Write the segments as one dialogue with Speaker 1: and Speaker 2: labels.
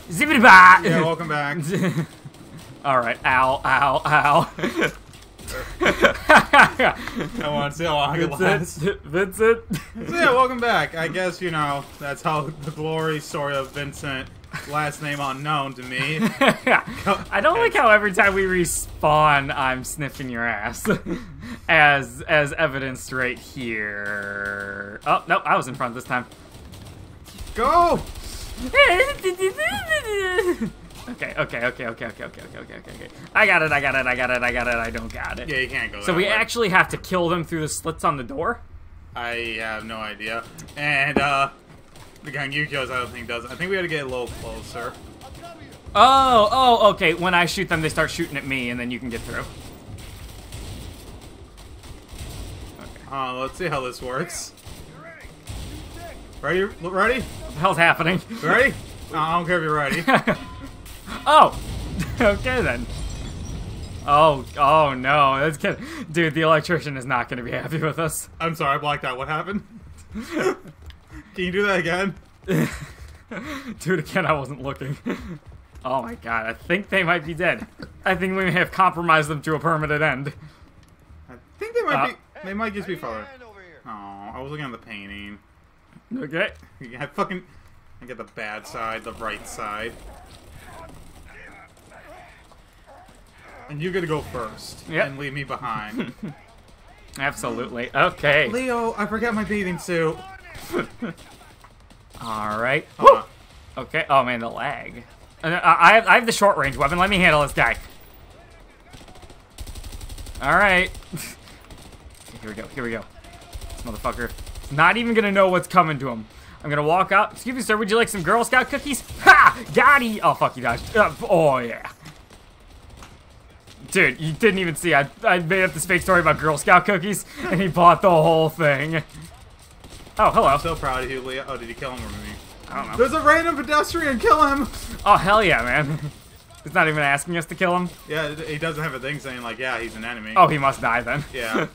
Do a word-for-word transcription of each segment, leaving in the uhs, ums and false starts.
Speaker 1: Zippity-bah!
Speaker 2: Yeah, welcome back.
Speaker 1: Alright, ow, ow, ow.
Speaker 2: I want to see how long it lasts.
Speaker 1: Vincent, Vincent.
Speaker 2: So yeah, welcome back. I guess, you know, that's how the glory story of Vincent, last name unknown to me.
Speaker 1: I don't like how every time we respawn, I'm sniffing your ass. as as evidenced right here. Oh, no, I was in front this time.
Speaker 2: Go!
Speaker 1: Okay, okay, okay, okay, okay, okay, okay, okay, okay, okay. I got it, I got it, I got it, I got it, I don't got it.
Speaker 2: Yeah, you can't go
Speaker 1: So
Speaker 2: that
Speaker 1: we
Speaker 2: way.
Speaker 1: actually have to kill them through the slits on the door?
Speaker 2: I have no idea. And, uh, the gang Yukio's I don't think does. I think we gotta get a little closer.
Speaker 1: Oh, oh, okay. When I shoot them, they start shooting at me, and then you can get through. Okay.
Speaker 2: Uh, let's see how this works. Ready? Ready?
Speaker 1: What the hell's happening?
Speaker 2: Ready? Uh, I don't care if you're ready.
Speaker 1: Oh! Okay, then. Oh, oh no. That's good. Dude, the electrician is not going to be happy with us.
Speaker 2: I'm sorry, I blacked out. What happened? Can you do that again?
Speaker 1: Do it again, I wasn't looking. Oh my god, I think they might be dead. I think we may have compromised them to a permanent end.
Speaker 2: I think they might
Speaker 1: Uh,
Speaker 2: be. They might just be further. Oh, I was looking at the painting.
Speaker 1: Okay.
Speaker 2: I fucking. I get the bad side, the right side. And you're gonna go first.
Speaker 1: Yep.
Speaker 2: And leave me behind.
Speaker 1: Absolutely. Okay.
Speaker 2: Leo, I forgot my bathing suit.
Speaker 1: Alright.
Speaker 2: Hold on.
Speaker 1: Okay. Oh man, the lag. Uh, I have, I have the short range weapon. Let me handle this guy. Alright. Here we go. Here we go. This motherfucker is not even gonna know what's coming to him. I'm gonna walk out. Excuse me, sir. Would you like some Girl Scout cookies? Ha! Got he! Oh, fuck, you dodged. Uh, oh, yeah. Dude, you didn't even see. I, I made up this fake story about Girl Scout cookies, and he bought the whole thing. Oh, hello.
Speaker 2: I'm so proud of you, Leo. Oh, did you kill him or me?
Speaker 1: I don't know.
Speaker 2: There's a random pedestrian. Kill him.
Speaker 1: Oh, hell yeah, man. He's not even asking us to kill him.
Speaker 2: Yeah, he doesn't have a thing saying like, yeah, he's an enemy.
Speaker 1: Oh, he must die then.
Speaker 2: Yeah.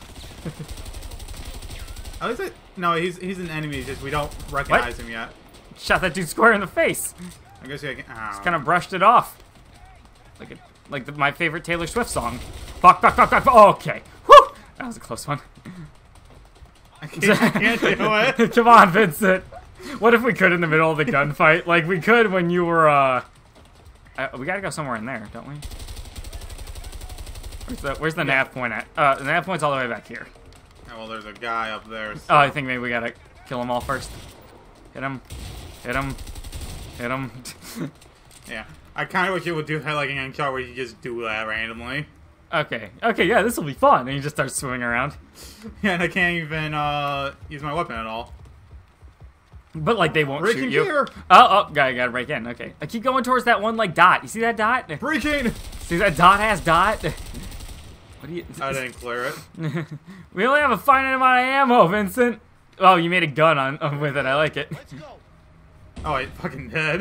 Speaker 2: At least I, no, he's he's an enemy. Just we don't recognize
Speaker 1: What?
Speaker 2: him yet.
Speaker 1: Shot that dude square in the face.
Speaker 2: I guess I can. Oh.
Speaker 1: Kind of brushed it off. Like a, like the, my favorite Taylor Swift song. Fuck, fuck, fuck, fuck, fuck. Oh, okay. Whew! That was a close one.
Speaker 2: I can't, I can't do it.
Speaker 1: Come on, Vincent. What if we could in the middle of the gunfight? Like we could when you were, uh... uh we gotta go somewhere in there, don't we? Where's the, where's the
Speaker 2: Yeah.
Speaker 1: nav point at? Uh, the nav point's all the way back here.
Speaker 2: Oh, well, there's a guy up there. So.
Speaker 1: Oh, I think maybe we gotta kill them all first. Hit him. Hit him. Hit him.
Speaker 2: Yeah. I kind of wish you would do that like in Uncharted where you just do that randomly.
Speaker 1: Okay. Okay, yeah, this will be fun. And you just start swimming around.
Speaker 2: Yeah, and I can't even uh, use my weapon at all.
Speaker 1: But, like, they won't
Speaker 2: Breaking
Speaker 1: shoot you.
Speaker 2: gear.
Speaker 1: Oh, oh, gotta, gotta break in. Okay. I keep going towards that one, like, dot. You see that dot?
Speaker 2: Breaking!
Speaker 1: See that dot-ass dot? What do you...
Speaker 2: I didn't clear it.
Speaker 1: We only have a finite amount of ammo, Vincent. Oh, you made a gun on, on with it. I like it.
Speaker 2: Oh, I fucking dead.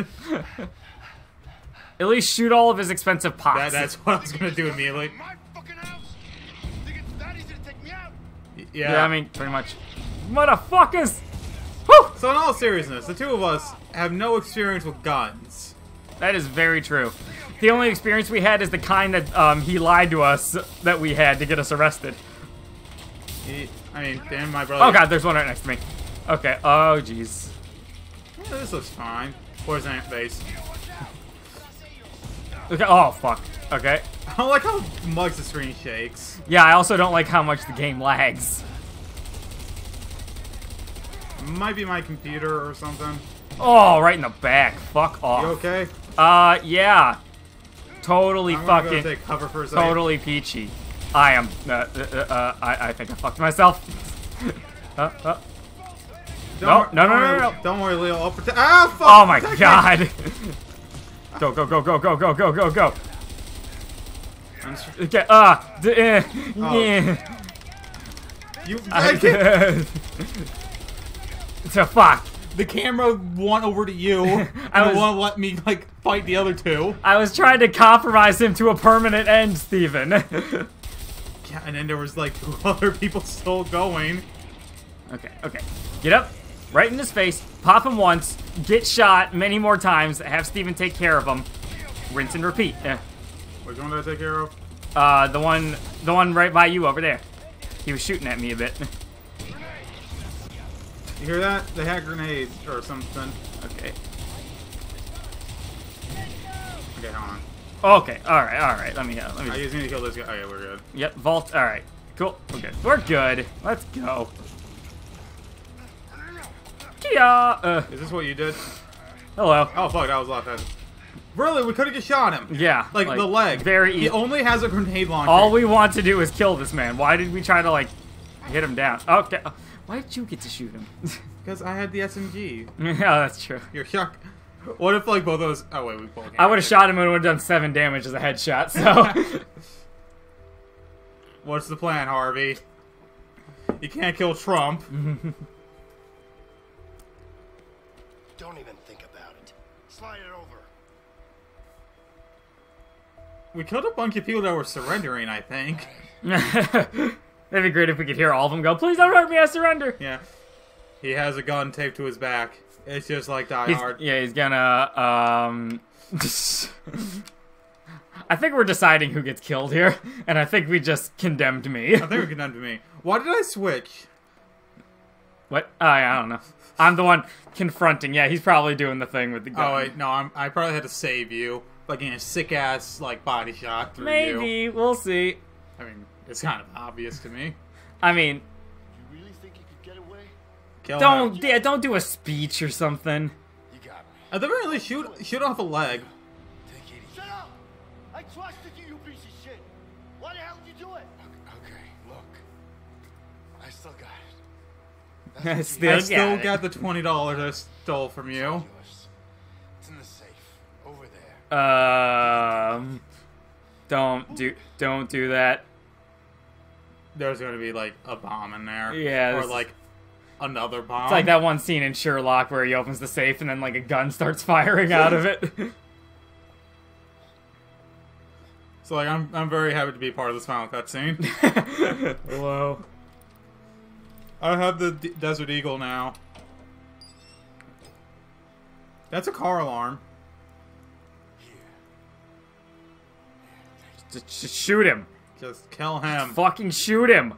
Speaker 1: At least shoot all of his expensive pots.
Speaker 2: That, that's what I was gonna do immediately.
Speaker 3: My fucking house. Think it's that easy to take me out?
Speaker 2: Yeah.
Speaker 1: Yeah, I mean, pretty much. Motherfuckers! Woo!
Speaker 2: So in all seriousness, the two of us have no experience with guns.
Speaker 1: That is very true. The only experience we had is the kind that um, he lied to us that we had to get us arrested.
Speaker 2: He, I mean, damn, my brother.
Speaker 1: Oh god, there's one right next to me. Okay, oh jeez.
Speaker 2: Yeah, this looks fine. Where's Ant Face?
Speaker 1: Okay, oh fuck. Okay.
Speaker 2: I don't like how much the screen shakes.
Speaker 1: Yeah, I also don't like how much the game lags.
Speaker 2: Might be my computer or something.
Speaker 1: Oh, right in the back. Fuck off.
Speaker 2: You okay?
Speaker 1: Uh, yeah. Totally
Speaker 2: I'm gonna
Speaker 1: fucking,
Speaker 2: go take cover for a second.
Speaker 1: totally peachy. I am, uh, uh, uh, I, I think I fucked myself. uh, uh.
Speaker 2: Don't
Speaker 1: No,
Speaker 2: wor-
Speaker 1: no, no,
Speaker 2: don't
Speaker 1: no,
Speaker 2: worry-
Speaker 1: no, no.
Speaker 2: Don't worry, Leo. I'll protect. Ah, fuck!
Speaker 1: Oh my
Speaker 2: protect
Speaker 1: god.
Speaker 2: me.
Speaker 1: Go, go, go, go, go, go, go, go, go.
Speaker 2: I'm s-
Speaker 1: Okay, uh, d uh,
Speaker 2: Oh.
Speaker 1: yeah.
Speaker 2: You, I
Speaker 1: I
Speaker 2: can't.
Speaker 1: So fuck.
Speaker 2: The camera won over to you.
Speaker 1: I
Speaker 2: I
Speaker 1: was-
Speaker 2: don't want to let me like fight the other two.
Speaker 1: I was trying to compromise him to a permanent end, Steven.
Speaker 2: Yeah, and then there was like two other people still going.
Speaker 1: Okay, okay. Get up. right in his face, pop him once, get shot many more times, have Steven take care of him, rinse and repeat. Yeah.
Speaker 2: Which one did I take care of?
Speaker 1: Uh, the one, the one right by you over there. He was shooting at me a bit.
Speaker 2: You hear that? They had grenades or something.
Speaker 1: Okay.
Speaker 2: Okay, hold on.
Speaker 1: Okay. All right. All right. Let me. Uh, let me.
Speaker 2: I just need to kill this guy. Okay, we're good.
Speaker 1: Yep. Vault. All right. Cool. We're good. We're good. Let's go. Kia. Uh.
Speaker 2: Is this what you did?
Speaker 1: Hello.
Speaker 2: Oh fuck, that was left hand. Really? We could have just shot him.
Speaker 1: Yeah.
Speaker 2: Like, the leg.
Speaker 1: Very easy.
Speaker 2: He only has a grenade launcher.
Speaker 1: All we want to do is kill this man. Why did we try to like hit him down? Okay. Why did you get to shoot him?
Speaker 2: Because I had the S M G.
Speaker 1: Yeah, that's true.
Speaker 2: You're shocked. What if like both of those? Oh wait, we both.
Speaker 1: I would have shot him and would have done seven damage as a headshot. So.
Speaker 2: What's the plan, Harvey? You can't kill Trump.
Speaker 3: Don't even think about it. Slide it over.
Speaker 2: We killed a bunch of people that were surrendering, I think.
Speaker 1: That'd be great if we could hear all of them go, "Please don't hurt me, I surrender."
Speaker 2: Yeah. He has a gun taped to his back. It's just like Die
Speaker 1: He's,
Speaker 2: Hard.
Speaker 1: yeah, he's gonna, um... I think we're deciding who gets killed here, and I think we just condemned me.
Speaker 2: I think we're condemned to me. Why did I switch?
Speaker 1: What? Oh, yeah, I don't know. I'm the one confronting. Yeah, he's probably doing the thing with the gun.
Speaker 2: Oh wait, no, I'm, I probably had to save you. Like in a sick ass like body shot through you.
Speaker 1: Maybe. We'll see.
Speaker 2: I mean, it's kind of obvious to me.
Speaker 1: I mean...
Speaker 3: You really think you could get away?
Speaker 2: Kill
Speaker 1: Don't,
Speaker 2: him.
Speaker 1: yeah, don't do a speech or something.
Speaker 3: You got me.
Speaker 2: At the very least, shoot, shoot off a leg.
Speaker 3: Take it easy. Shut up! I trusted you, you piece of shit. Why the hell did you do it? Okay, look. I still got it.
Speaker 1: I
Speaker 3: That's
Speaker 1: still
Speaker 2: I still
Speaker 1: got it.
Speaker 2: got the twenty dollars I stole from you.
Speaker 3: yours. It's in the safe. Over there.
Speaker 1: Um... Don't do, don't do that.
Speaker 2: There's gonna be like a bomb in there.
Speaker 1: Yeah,
Speaker 2: Or
Speaker 1: this-
Speaker 2: like another bomb.
Speaker 1: It's like that one scene in Sherlock where he opens the safe and then like a gun starts firing out of it.
Speaker 2: So like I'm I'm very happy to be part of this final cutscene.
Speaker 1: Hello.
Speaker 2: I have the D Desert Eagle now. That's a car alarm.
Speaker 1: Just, just shoot him.
Speaker 2: Just kill him.
Speaker 1: Fucking shoot him.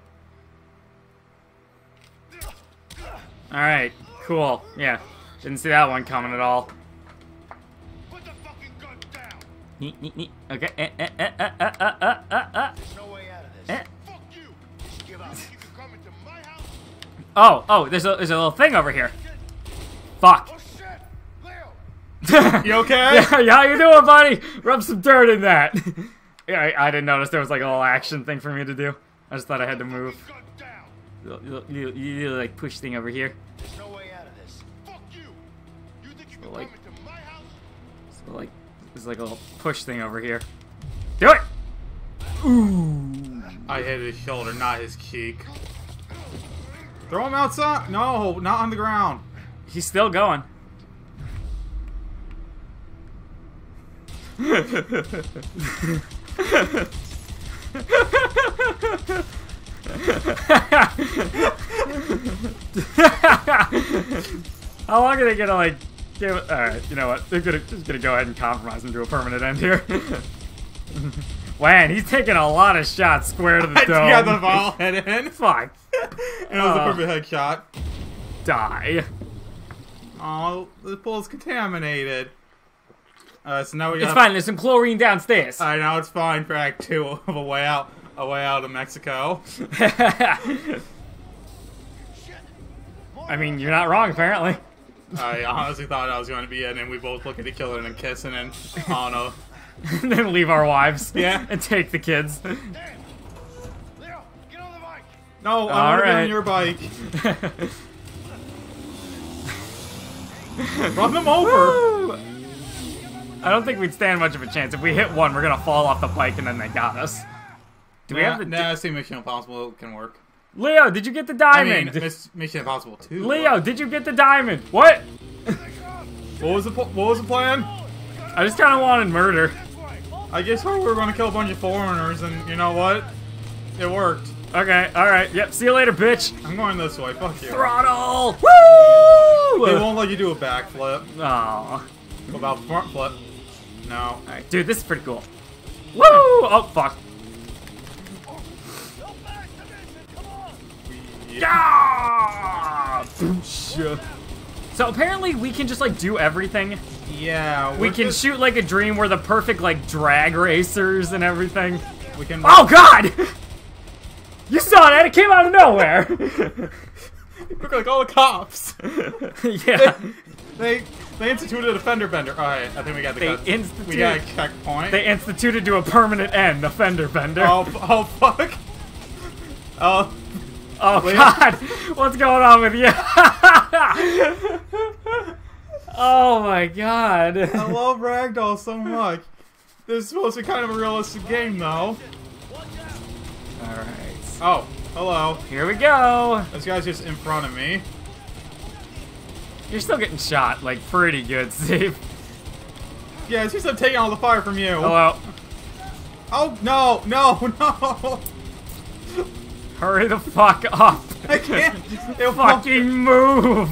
Speaker 1: Alright, cool. Yeah. Didn't see that one coming at all.
Speaker 3: Put the fucking gun down.
Speaker 1: Neat, neat, neat. Okay. Eh, eh, eh, eh, eh, eh, eh, eh, eh.
Speaker 3: There's no way out of this.
Speaker 1: Eh.
Speaker 3: Fuck you. Just give up. You can come into my house.
Speaker 1: Oh, oh, there's a there's a little thing over here. Fuck.
Speaker 3: Oh shit, Leo.
Speaker 2: You okay?
Speaker 1: Yeah, yeah, how you doing, buddy? Rub some dirt in that. Yeah, I, I didn't notice there was like a little action thing for me to do. I just thought I had to move.
Speaker 3: Gun down.
Speaker 1: You, you, you, you like push thing over here.
Speaker 3: There's no way out of this. Fuck you. You think you can
Speaker 1: like-
Speaker 3: come into my house?
Speaker 1: So like, there's like a little push thing over here. Do it! Ooh.
Speaker 2: I hit his shoulder, not his cheek. Throw him outside. No, not on the ground.
Speaker 1: He's still going. How long are they gonna like give it? Alright, you know what? They're gonna just gonna go ahead and compromise him to a permanent end here. Man, he's taking a lot of shots square to the
Speaker 2: I
Speaker 1: dome.
Speaker 2: got the ball head in.
Speaker 1: Fuck.
Speaker 2: And it was a
Speaker 1: Uh.
Speaker 2: perfect headshot.
Speaker 1: Die.
Speaker 2: Oh, the pool's contaminated. Uh, so now we
Speaker 1: It's
Speaker 2: got.
Speaker 1: fine, there's some chlorine downstairs.
Speaker 2: Alright, now it's fine for Act Two of a way out, a way out of Mexico.
Speaker 1: I mean, you're not wrong, apparently.
Speaker 2: I honestly thought I was going to be in, and we both look at each other and then kissing, and I don't know.
Speaker 1: And then leave our wives.
Speaker 2: Yeah.
Speaker 1: And take the kids.
Speaker 3: Damn. Leo, get on the bike.
Speaker 2: No, I
Speaker 1: All
Speaker 2: want to be
Speaker 1: right.
Speaker 2: on your bike. Run them over.
Speaker 1: I don't think we'd stand much of a chance. If we hit one, we're gonna fall off the bike and then they got us. Do we
Speaker 2: nah,
Speaker 1: have the...
Speaker 2: nah, I see Mission Impossible can work.
Speaker 1: Leo, did you get the
Speaker 2: I
Speaker 1: diamond?
Speaker 2: mean, Miss- Mission Impossible two.
Speaker 1: Leo, did you get the diamond? What?
Speaker 2: What was the pl- What was the plan?
Speaker 1: I just kind of wanted murder.
Speaker 2: I guess we were going to kill a bunch of foreigners, and you know what? It worked.
Speaker 1: Okay, alright. Yep, see you later, bitch.
Speaker 2: I'm going this way. Fuck you.
Speaker 1: Throttle! Woo!
Speaker 2: They won't let you do a backflip.
Speaker 1: Aw.
Speaker 2: What about front flip? No.
Speaker 1: Alright, dude, this is pretty cool. Woo! Oh, fuck. Ah! Boosh. So apparently we can just like do everything.
Speaker 2: Yeah.
Speaker 1: We
Speaker 2: we're
Speaker 1: can
Speaker 2: just-
Speaker 1: shoot like a dream. We're the perfect like drag racers and everything.
Speaker 2: We can.
Speaker 1: Oh god! You saw that? It came out of nowhere.
Speaker 2: Look like all the cops.
Speaker 1: Yeah.
Speaker 2: They they instituted a fender bender. All right, I think we got the.
Speaker 1: They
Speaker 2: cut.
Speaker 1: instituted-
Speaker 2: We got a checkpoint.
Speaker 1: They instituted to a permanent end, a fender bender.
Speaker 2: Oh, f- oh fuck. Oh.
Speaker 1: Oh
Speaker 2: Wait.
Speaker 1: god! What's going on with you? Oh my god.
Speaker 2: I love Ragdoll so much. This is supposed to be kind of a realistic game, though.
Speaker 1: Alright.
Speaker 2: Oh, hello.
Speaker 1: Here we go.
Speaker 2: This guy's just in front of me.
Speaker 1: You're still getting shot, like, pretty good, Steve.
Speaker 2: Yeah, it's just I'm taking all the fire from you.
Speaker 1: Hello.
Speaker 2: Oh, no, no, no.
Speaker 1: Hurry the fuck up.
Speaker 2: I can't. It won't-
Speaker 1: Fucking move.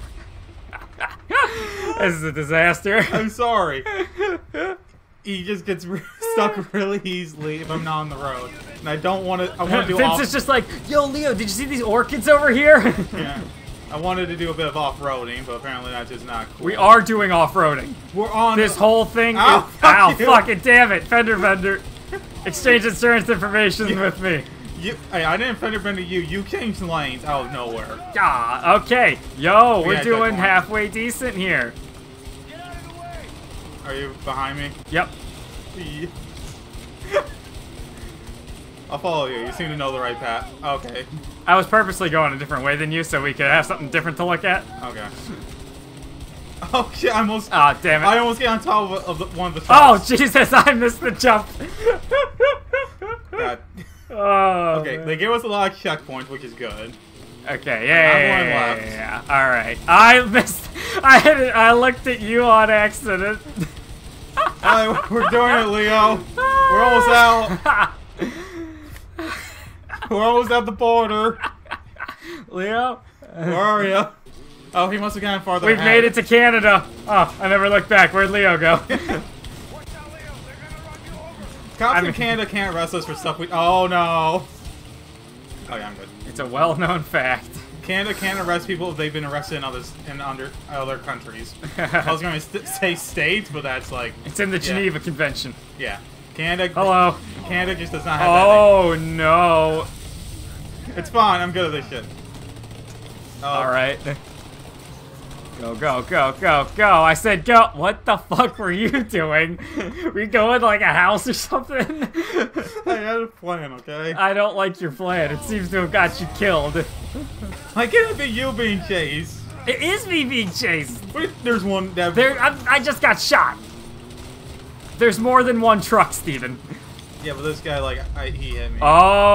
Speaker 1: This is a disaster.
Speaker 2: I'm sorry. He just gets re- stuck really easily if I'm not on the road. And I don't want to. I want to do
Speaker 1: Vince
Speaker 2: off.
Speaker 1: is just like, yo, Leo, did you see these orchids over here?
Speaker 2: Yeah. I wanted to do a bit of off-roading, but apparently that's just not cool.
Speaker 1: We are doing off-roading.
Speaker 2: We're on
Speaker 1: This whole thing
Speaker 2: Ow,
Speaker 1: is...
Speaker 2: fuck
Speaker 1: Ow,
Speaker 2: you.
Speaker 1: fucking damn it. Fender Bender. Exchange insurance information
Speaker 2: Yeah.
Speaker 1: with me.
Speaker 2: You, hey, I didn't fender bend to you. You changed lanes out of nowhere.
Speaker 1: Ah, okay. Yo, we're
Speaker 2: Yeah,
Speaker 1: doing
Speaker 2: checkpoint.
Speaker 1: halfway decent here.
Speaker 3: Get out of the way!
Speaker 2: Are you behind me?
Speaker 1: Yep.
Speaker 2: I'll follow you. You seem to know the right path. Okay.
Speaker 1: I was purposely going a different way than you so we could have something different to look at.
Speaker 2: Okay. Oh shit! I almost.
Speaker 1: Ah, damn it.
Speaker 2: I almost get on top of, of the, one of the.
Speaker 1: Oh,
Speaker 2: trucks.
Speaker 1: Jesus, I missed the jump.
Speaker 2: God.
Speaker 1: Oh,
Speaker 2: Okay,
Speaker 1: man.
Speaker 2: they gave us a lot of checkpoints, which is good.
Speaker 1: Okay, yeah,
Speaker 2: I'm
Speaker 1: yeah,
Speaker 2: one
Speaker 1: yeah,
Speaker 2: left.
Speaker 1: yeah, yeah. All right. I missed. I hit it. I looked at you on accident.
Speaker 2: Alright, we're doing it, Leo. We're almost out. We're almost at the border.
Speaker 1: Leo,
Speaker 2: Where are you? Oh, he must have gone farther.
Speaker 1: we've
Speaker 2: ahead.
Speaker 1: made it to Canada. Oh, I never looked back. Where'd Leo go?
Speaker 3: Watch out, Leo! They're gonna run you over!
Speaker 2: Cops
Speaker 1: I
Speaker 2: in
Speaker 1: mean-
Speaker 2: Canada can't arrest us for stuff we. Oh no. Oh yeah, I'm good.
Speaker 1: It's a well-known fact.
Speaker 2: Canada can't arrest people if they've been arrested in others in under other countries. I was going to st say states, but that's like
Speaker 1: It's in the
Speaker 2: Yeah.
Speaker 1: Geneva Convention.
Speaker 2: yeah. Canada.
Speaker 1: Hello.
Speaker 2: Canada just does not have
Speaker 1: Oh no.
Speaker 2: that thing. It's fine. I'm good at this shit. Oh,
Speaker 1: All right. Go, go, go, go, go. I said go. What the fuck were you doing? We going to like a house or something?
Speaker 2: I had a plan, okay?
Speaker 1: I don't like your plan. It seems to have got you killed.
Speaker 2: I can't be you being chased.
Speaker 1: It is me being chased.
Speaker 2: What if there's one that
Speaker 1: There, I, I just got shot. There's more than one truck, Steven.
Speaker 2: Yeah, but this guy like I, he hit me.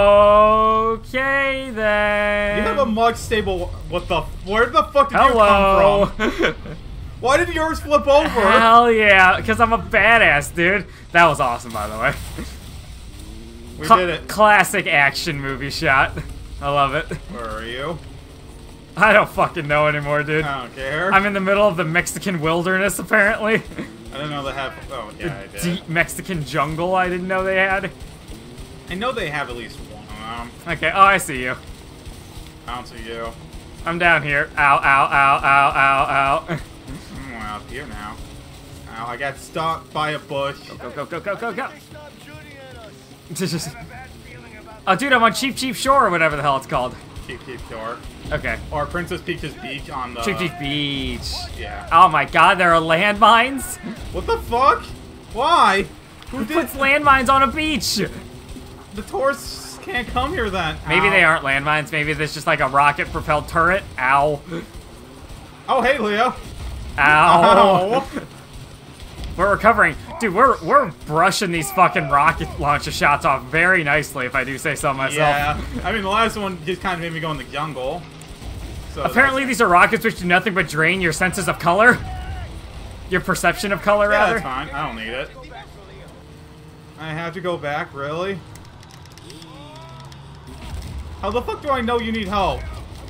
Speaker 1: Okay then.
Speaker 2: You have a much stable. What the? Where the fuck did
Speaker 1: Hello.
Speaker 2: you come from? Why did yours flip over?
Speaker 1: Hell yeah, because I'm a badass, dude. That was awesome, by the way.
Speaker 2: We
Speaker 1: Cla-
Speaker 2: did it.
Speaker 1: Classic action movie shot. I love it.
Speaker 2: Where are you?
Speaker 1: I don't fucking know anymore, dude.
Speaker 2: I don't care.
Speaker 1: I'm in the middle of the Mexican wilderness, apparently.
Speaker 2: I didn't know they have. Oh yeah, I did.
Speaker 1: Deep Mexican jungle I didn't know they had.
Speaker 2: I know they have at least one of them.
Speaker 1: Okay, oh, I see you.
Speaker 2: I don't see you.
Speaker 1: I'm down here. Ow, ow, ow, ow, ow, ow.
Speaker 2: I'm up here now. Ow, I got stopped by a bush.
Speaker 1: Go, go, go, go, go, go.
Speaker 3: They stopped shooting at us.
Speaker 1: Just-
Speaker 3: I have a bad feeling about
Speaker 1: Oh, dude, I'm on Cheap Cheap Shore or whatever the hell it's called.
Speaker 2: Cheap Cheap Shore.
Speaker 1: Okay.
Speaker 2: Or Princess Peach's Beach on the.
Speaker 1: Cheap Cheap Beach.
Speaker 2: Yeah.
Speaker 1: Oh my god, there are landmines?
Speaker 2: What the fuck? Why? Who
Speaker 1: Who
Speaker 2: did?
Speaker 1: puts landmines on a beach?
Speaker 2: The tourists can't come here then.
Speaker 1: Maybe
Speaker 2: Ow.
Speaker 1: they aren't landmines. Maybe there's just like a rocket-propelled turret. Ow.
Speaker 2: Oh hey Leo.
Speaker 1: Ow.
Speaker 2: Ow.
Speaker 1: We're recovering. Dude, we're we're brushing these fucking rocket launcher shots off very nicely, if I do say so myself.
Speaker 2: Yeah. I mean the last one just kind of made me go in the jungle. So
Speaker 1: Apparently these are rockets which do nothing but drain your senses of color. Your perception of color,
Speaker 2: yeah,
Speaker 1: rather.
Speaker 2: that's fine. I don't need it. I have to go back, really? How the fuck do I know you need help?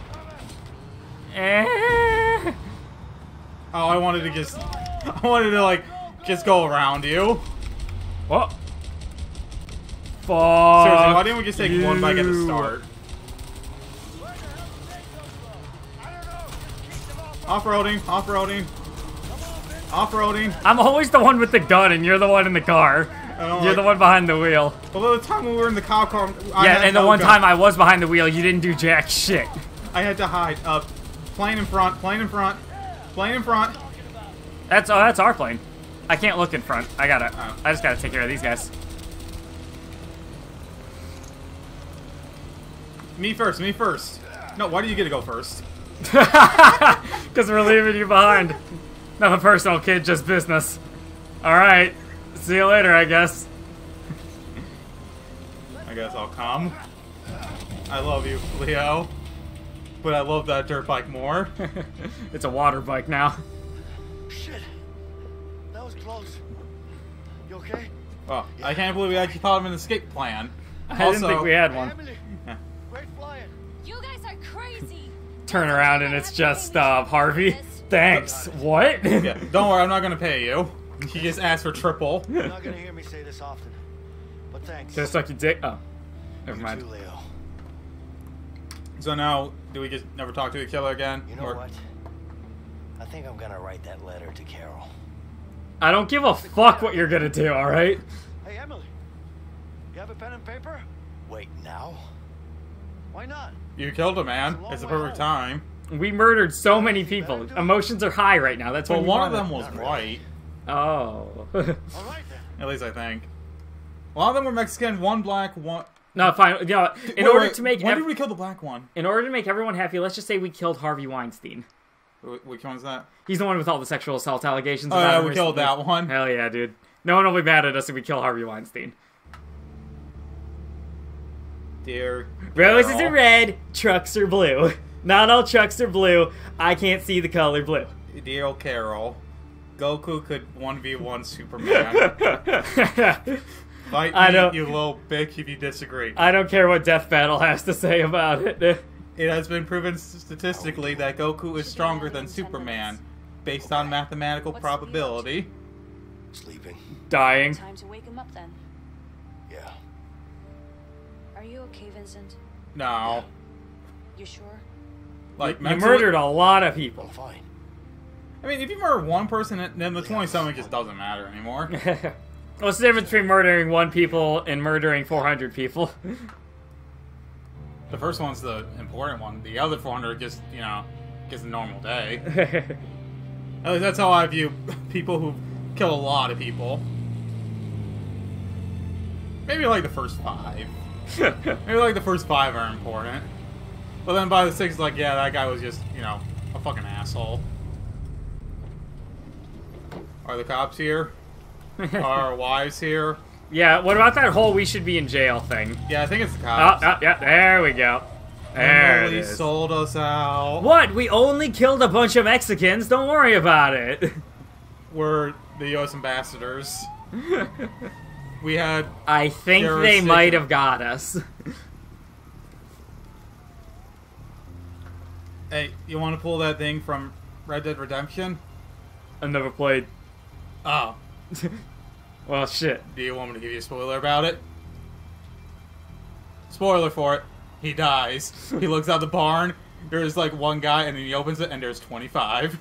Speaker 1: Eh.
Speaker 2: Oh, I wanted to just... I wanted to, like, just go around you.
Speaker 1: What? Fuck.
Speaker 2: Seriously, why didn't we just take
Speaker 1: you.
Speaker 2: one bike at the start? Off-roading, off-roading. Off-roading.
Speaker 1: I'm always the one with the gun, and you're the one in the car. You're
Speaker 2: like,
Speaker 1: the one behind the wheel.
Speaker 2: Although the time when we were in the cop car, I
Speaker 1: Yeah,
Speaker 2: had
Speaker 1: and the
Speaker 2: no
Speaker 1: one
Speaker 2: gun.
Speaker 1: time I was behind the wheel, you didn't do jack shit.
Speaker 2: I had to hide. Uh, plane in front, plane in front, plane in front.
Speaker 1: That's oh, that's our plane. I can't look in front. I gotta.
Speaker 2: Oh.
Speaker 1: I just gotta take care of these guys.
Speaker 2: Me first, me first. No, why do you get to go first?
Speaker 1: Because we're leaving you behind. Nothing personal, kid. Just business. All right. See you later, I guess.
Speaker 2: I guess I'll come. I love you, Leo. But I love that dirt bike more.
Speaker 1: It's a water bike now.
Speaker 3: Shit. That was close. You okay?
Speaker 2: Well, I can't believe we actually thought of an escape plan.
Speaker 1: I
Speaker 2: also,
Speaker 1: didn't think we had one.
Speaker 3: Emily.
Speaker 2: Yeah.
Speaker 3: Great flying.
Speaker 4: You guys are crazy.
Speaker 1: Turn around and it's just uh, Harvey. Thanks. What?
Speaker 2: Yeah, don't worry, I'm not gonna pay you. You just asked for triple.
Speaker 3: You're not gonna hear me say this often, but thanks.
Speaker 1: Just suck your dick. Oh, never
Speaker 3: You
Speaker 1: mind.
Speaker 3: too, Leo.
Speaker 2: So now, do we just never talk to the killer again?
Speaker 3: You know
Speaker 2: Or-
Speaker 3: what? I think I'm gonna write that letter to Carol.
Speaker 1: I don't give a fuck what you're gonna do. All right.
Speaker 3: Hey, Emily. You have a pen and paper? Wait, now? Why not?
Speaker 2: You killed a man.
Speaker 3: It's a long
Speaker 2: It's the
Speaker 3: way
Speaker 2: perfect
Speaker 3: home.
Speaker 2: time.
Speaker 1: We murdered so many people. Emotions are high right now. That's
Speaker 2: Well,
Speaker 1: what
Speaker 2: one of them was white.
Speaker 1: Oh.
Speaker 3: All right then.
Speaker 2: At least I think. A lot of them were Mexican, one black, one...
Speaker 1: No, fine. You know, in
Speaker 2: Wait,
Speaker 1: order
Speaker 2: wait,
Speaker 1: to make
Speaker 2: When
Speaker 1: ev-
Speaker 2: did we kill the black one?
Speaker 1: in order to make everyone happy, let's just say we killed Harvey Weinstein.
Speaker 2: Wh- Which one's that?
Speaker 1: He's the one with all the sexual assault allegations.
Speaker 2: Oh
Speaker 1: about
Speaker 2: yeah,
Speaker 1: him
Speaker 2: we killed
Speaker 1: recently.
Speaker 2: that one.
Speaker 1: Hell yeah, dude. No one will be mad at us if we kill Harvey Weinstein.
Speaker 2: Dear
Speaker 1: Roses
Speaker 2: Carol.
Speaker 1: are red, trucks are blue. Not all trucks are blue. I can't see the color blue.
Speaker 2: Dear old Carol. Goku could one v one Superman. Fight
Speaker 1: I
Speaker 2: me,
Speaker 1: don't-
Speaker 2: you little bitch, if you disagree.
Speaker 1: I don't care what Death Battle has to say about it.
Speaker 2: It has been proven statistically that Goku is stronger than Superman, based on mathematical
Speaker 4: What's
Speaker 2: probability.
Speaker 3: Sleeping.
Speaker 1: Dying.
Speaker 4: Time to wake him up then.
Speaker 3: Yeah.
Speaker 4: Are you okay, Vincent?
Speaker 2: No.
Speaker 4: You sure?
Speaker 2: Like,
Speaker 1: You
Speaker 2: mentally-
Speaker 1: murdered a lot of people.
Speaker 3: I'm fine.
Speaker 2: I mean, if you murder one person, then the twenty-something just doesn't matter anymore.
Speaker 1: What's the difference between murdering one people and murdering four hundred people?
Speaker 2: The first one's the important one. The other four hundred just, you know, just a normal day. At least that's how I view people who kill a lot of people. Maybe like the first five. Maybe like the first five are important. But then by the sixth, like, yeah, that guy was just, you know, a fucking asshole. Are the cops here? Are our wives here?
Speaker 1: Yeah, what about that whole we should be in jail thing?
Speaker 2: Yeah, I think it's the
Speaker 1: Oh,
Speaker 2: cops.
Speaker 1: oh yeah, there we go. There it
Speaker 2: Emily
Speaker 1: is.
Speaker 2: sold us out.
Speaker 1: What? We only killed a bunch of Mexicans. Don't worry about it.
Speaker 2: We're the U S ambassadors. We had...
Speaker 1: I think they
Speaker 2: Jurisdiction.
Speaker 1: might have got us.
Speaker 2: Hey, you want to pull that thing from Red Dead Redemption?
Speaker 1: I've never played.
Speaker 2: Oh.
Speaker 1: Well, shit.
Speaker 2: Do you want me to give you a spoiler about it? Spoiler for it. He dies. He looks out the barn. There's like one guy, and then he opens it, and there's twenty-five.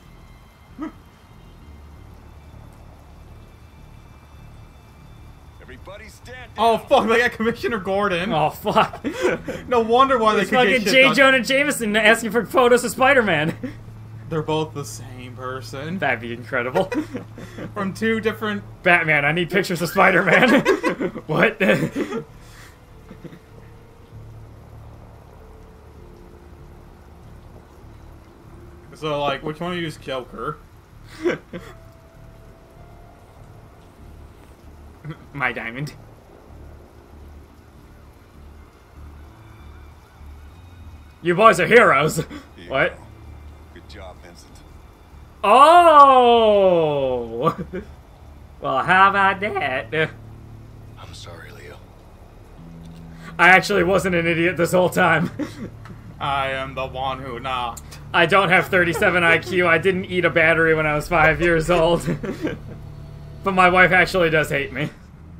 Speaker 3: Everybody stand down.
Speaker 2: Oh fuck! They got Commissioner Gordon.
Speaker 1: Oh, fuck.
Speaker 2: No wonder why they
Speaker 1: It's
Speaker 2: could
Speaker 1: fucking
Speaker 2: get shit
Speaker 1: J.
Speaker 2: done.
Speaker 1: Jonah Jameson asking for photos of Spider-Man.
Speaker 2: They're both the same person
Speaker 1: That'd be incredible.
Speaker 2: from two different.
Speaker 1: Batman, I need pictures of Spider-Man. What?
Speaker 2: So like, which one of you is Joker?
Speaker 1: My diamond. You boys are heroes. What?
Speaker 3: Good job, Vincent.
Speaker 1: Oh! Well, how about that?
Speaker 3: I'm sorry, Leo.
Speaker 1: I actually wasn't an idiot this whole time.
Speaker 2: I am the one who knocked.
Speaker 1: I don't have thirty-seven I Q. I didn't eat a battery when I was five years old. But my wife actually does hate me.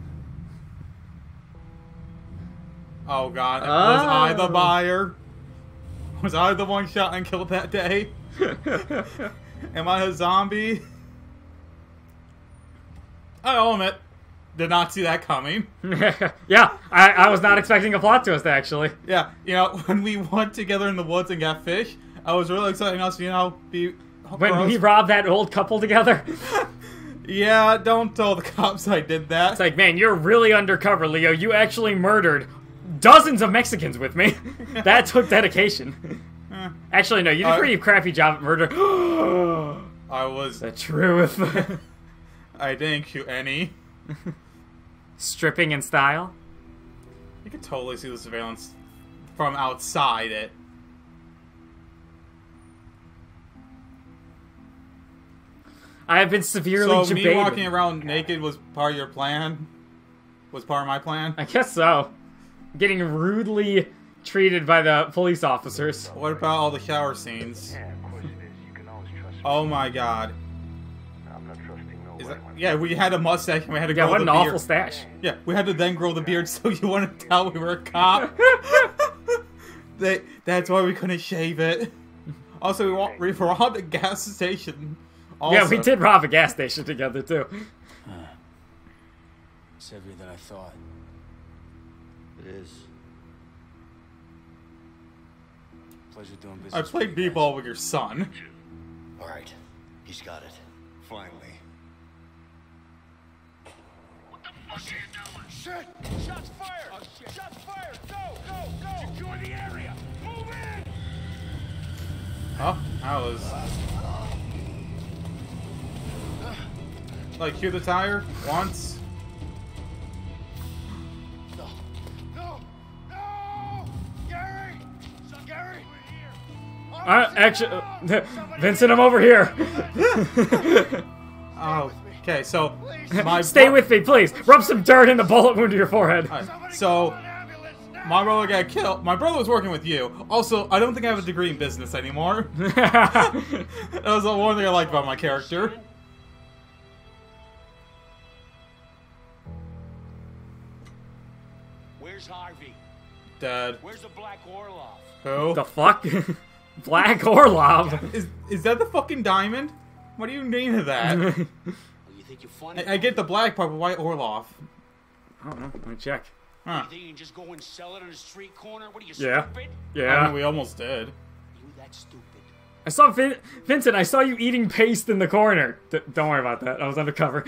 Speaker 2: Oh god, was
Speaker 1: Oh.
Speaker 2: I the buyer? Was I the one shot and killed that day? Am I a zombie? I own it. Did not see that coming.
Speaker 1: Yeah, I, I was not expecting a plot twist, actually.
Speaker 2: Yeah, you know, when we went together in the woods and got fish, I was really excited us, you know, be...
Speaker 1: When
Speaker 2: bros.
Speaker 1: we robbed that old couple together.
Speaker 2: Yeah, don't tell the cops I did that.
Speaker 1: It's like, man, you're really undercover, Leo. You actually murdered dozens of Mexicans with me. That took dedication. Actually, no, you did a
Speaker 2: Uh,
Speaker 1: pretty crappy job at murder.
Speaker 2: I was...
Speaker 1: The truth.
Speaker 2: I didn't shoot any.
Speaker 1: Stripping in style.
Speaker 2: You can totally see the surveillance from outside it.
Speaker 1: I have been severely
Speaker 2: So me
Speaker 1: jebaited.
Speaker 2: walking around naked was part of your plan? Was part of my plan?
Speaker 1: I guess so. Getting rudely treated by the police officers.
Speaker 2: What about all the shower scenes?
Speaker 3: Yeah, question is, you can always trust me.
Speaker 2: Oh my god.
Speaker 3: I'm not trusting no
Speaker 2: Is
Speaker 3: one.
Speaker 2: that, yeah, we had a mustache and we had to
Speaker 1: Yeah,
Speaker 2: grow
Speaker 1: what
Speaker 2: the
Speaker 1: an awful
Speaker 2: beard.
Speaker 1: stash.
Speaker 2: Yeah, we had to then grow the beard so you wouldn't tell we were a cop. they, that's why we couldn't shave it. Also, we, wa- we robbed a gas station. Also.
Speaker 1: Yeah, we did rob a gas station together, too.
Speaker 5: It's heavier than I thought.
Speaker 3: It is.
Speaker 5: Pleasure doing business.
Speaker 2: I played
Speaker 5: with you guys.
Speaker 2: b-ball with your son.
Speaker 3: All right, he's got it. Finally. What the fuck are you doing? Shit! Shots fired! Oh, shit. Shots fired! Go! Go! Go! Secure the area! Move in!
Speaker 2: Oh, that was... Like, cue the tire once.
Speaker 3: No! No! No! Gary! So Gary! We're here!
Speaker 1: Uh, actually, Vincent, I'm over here.
Speaker 2: Oh, okay, so... my
Speaker 1: Stay
Speaker 2: bro-
Speaker 1: with me, please. Rub some dirt in the bullet wound to your forehead.
Speaker 2: Alright, so... My brother got killed. My brother was working with you. Also, I don't think I have a degree in business anymore. That was the one thing I liked about my character.
Speaker 6: Where's Harvey?
Speaker 2: Dead.
Speaker 6: Where's the Black Orlov?
Speaker 2: Who?
Speaker 1: The fuck? Black Orlov.
Speaker 2: Is, is that the fucking diamond? What do you name of that?
Speaker 6: Oh, you think you're funny?
Speaker 2: I, I get the black part, but why Orloff?
Speaker 1: I don't know. Let me check.
Speaker 2: Huh.
Speaker 6: You think you can just go and sell it on the street corner? What are you,
Speaker 1: Yeah.
Speaker 6: stupid?
Speaker 2: I
Speaker 1: Yeah.
Speaker 2: mean, we almost did.
Speaker 6: You that stupid?
Speaker 1: I saw Vin Vincent. I saw you eating paste in the corner. D don't worry about that. I was undercover.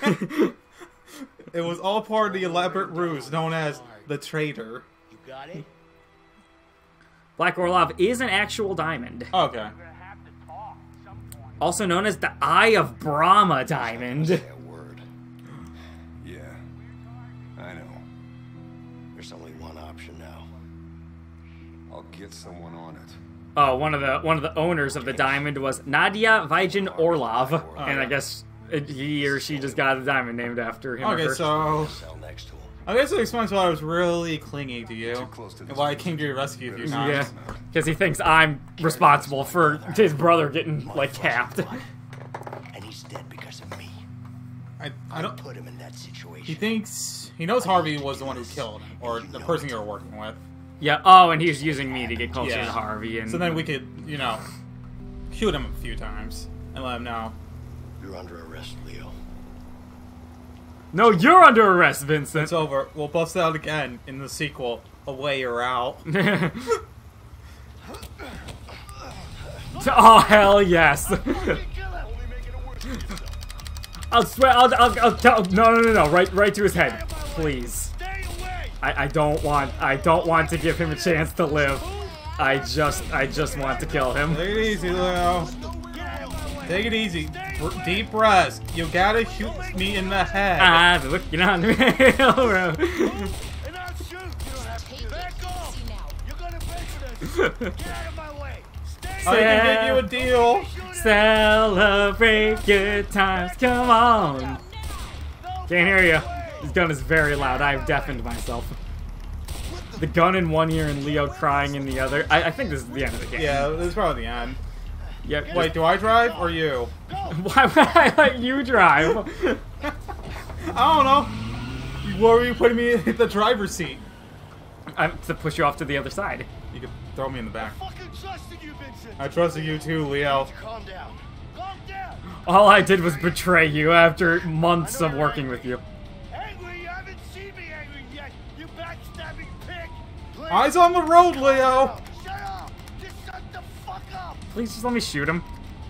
Speaker 2: It was all part of the elaborate ruse known as the traitor.
Speaker 6: You got it?
Speaker 1: Black Orlov is an actual diamond,
Speaker 2: Okay.
Speaker 3: We're gonna have to talk at some point.
Speaker 1: also known as the Eye of Brahma diamond.
Speaker 7: Say a word. Yeah, I know.
Speaker 3: There's only one option now.
Speaker 7: I'll get someone on it.
Speaker 1: Oh, one of the one of the owners of the diamond was Nadia Vigen Orlov, and I guess it, he or she just got a diamond named after him. or
Speaker 2: Okay,
Speaker 1: her.
Speaker 2: so...
Speaker 3: Cell next to him.
Speaker 2: I guess it explains why I was really clinging to you.
Speaker 7: Too close to
Speaker 2: And
Speaker 7: this
Speaker 2: why I
Speaker 7: place.
Speaker 2: came to your rescue a few
Speaker 1: Yeah,
Speaker 2: times.
Speaker 1: because he thinks I'm responsible for his brother getting like capped.
Speaker 3: And he's dead because of me.
Speaker 2: I, I
Speaker 3: I
Speaker 2: don't...
Speaker 3: put him in that situation.
Speaker 2: He thinks... He knows Harvey was the one who killed him. Or the person you were working with.
Speaker 1: Yeah. Oh, and he's using me to get closer
Speaker 2: Yeah.
Speaker 1: to Harvey. And
Speaker 2: So then we could, you know, shoot him a few times. And let him know.
Speaker 3: You're under arrest, Leo.
Speaker 1: no, you're under arrest, Vincent.
Speaker 2: It's over. We'll bust it out again in the sequel. Away or out.
Speaker 1: Oh hell yes!
Speaker 3: Only making it worse for yourself.
Speaker 1: I'll swear. I'll. I'll. I'll tell. No, no, no, no. Right, right to his head, please.
Speaker 3: Stay away!
Speaker 1: I. I don't want. I don't want to give him a chance to live. I just. I just want to kill him.
Speaker 2: Take it easy, Leo. Take it easy. R deep breaths. You gotta shoot me in the head.
Speaker 1: I'm looking on the railroad.
Speaker 3: And I'll shoot! You don't have to do that. Back off! You're gonna pay for this! Get out of my way! Stay
Speaker 2: I can get you a deal.
Speaker 1: Celebrate good times. Come on. Can't hear you. His gun is very loud. I've deafened myself. The gun in one ear and Leo crying in the other. I, I think this is the end of the game.
Speaker 2: Yeah, this is probably the end.
Speaker 1: Yep.
Speaker 2: Wait, do I drive or you?
Speaker 1: Why would I let you drive?
Speaker 2: I don't know. Why were you putting me in the driver's seat?
Speaker 1: I'm to push you off to the other side.
Speaker 2: You could throw me in the
Speaker 3: I
Speaker 2: back.
Speaker 3: fucking trusted you, Vincent.
Speaker 2: I trusted you too, Leo.
Speaker 3: Calm down. Calm down.
Speaker 1: All I did was betray you after months of working with you.
Speaker 3: Angry? You haven't seen me angry yet. You backstabbing pig. Please.
Speaker 2: Eyes on the road, Leo.
Speaker 3: Shut up. Just shut the fuck up.
Speaker 1: Please just let me shoot him.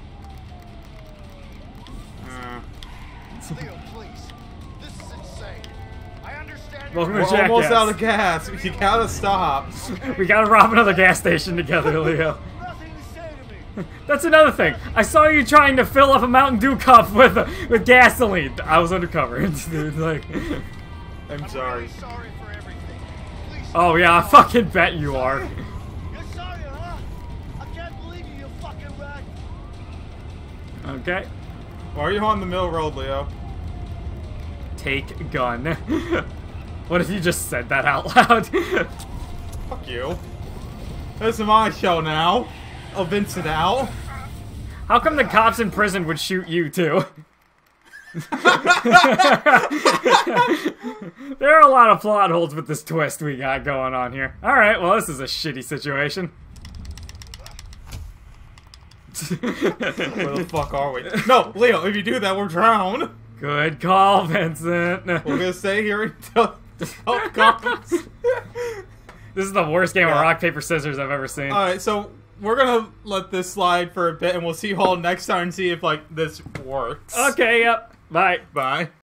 Speaker 2: Uh,
Speaker 3: Leo, please. This is insane. I understand.
Speaker 1: Welcome
Speaker 2: we're
Speaker 1: to Jackass.
Speaker 2: almost out of gas. You gotta stop.
Speaker 1: We gotta rob another gas station together, Leo.
Speaker 3: Nothing to say to me.
Speaker 1: That's another thing. I saw you trying to fill up a Mountain Dew cup with with gasoline. I was undercover, dude. Like,
Speaker 2: I'm sorry.
Speaker 3: Really sorry for everything. Please.
Speaker 1: oh yeah, I fucking bet you are.
Speaker 3: You're sorry, huh? I can't believe you, you fucking rat.
Speaker 1: Okay.
Speaker 2: Why are you on the middle road, Leo?
Speaker 1: Take gun. What if you just said that out loud?
Speaker 2: Fuck you. This is my show now. Oh, Vincent out.
Speaker 1: How come the cops in prison would shoot you too? There are a lot of plot holes with this twist we got going on here. Alright, well this is a shitty situation.
Speaker 2: Where the fuck are we? No, Leo, if you do that, we're drowned.
Speaker 1: Good call, Vincent.
Speaker 2: We're gonna stay here until oh, cops.
Speaker 1: This is the worst game
Speaker 2: Yeah.
Speaker 1: of rock, paper, scissors I've ever seen.
Speaker 2: Alright, so we're gonna let this slide for a bit and we'll see you all next time and see if, like, this works.
Speaker 1: Okay, yep. Bye.
Speaker 2: Bye.